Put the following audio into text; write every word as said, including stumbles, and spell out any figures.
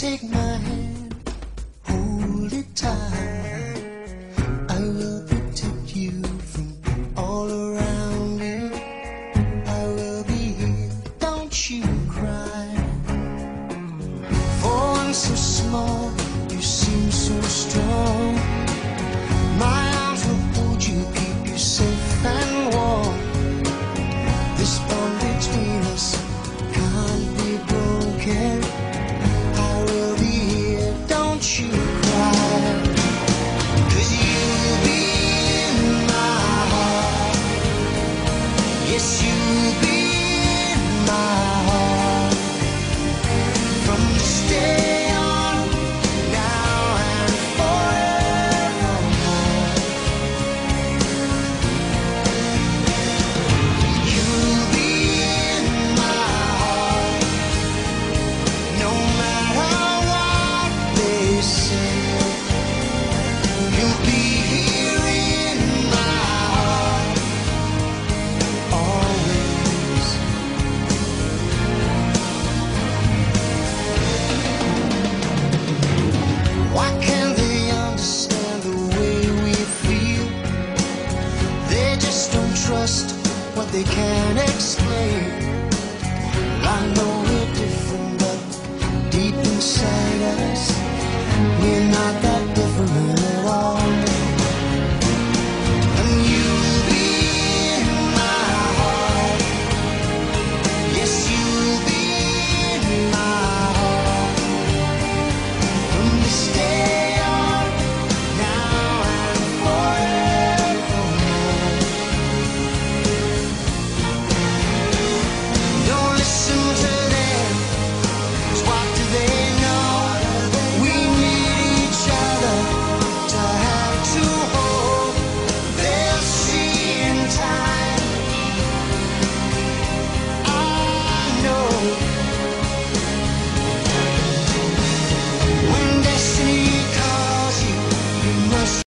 Take my hand, hold it tight. I will protect you from all around you. I will be here, don't you cry. For one so small, you seem so strong.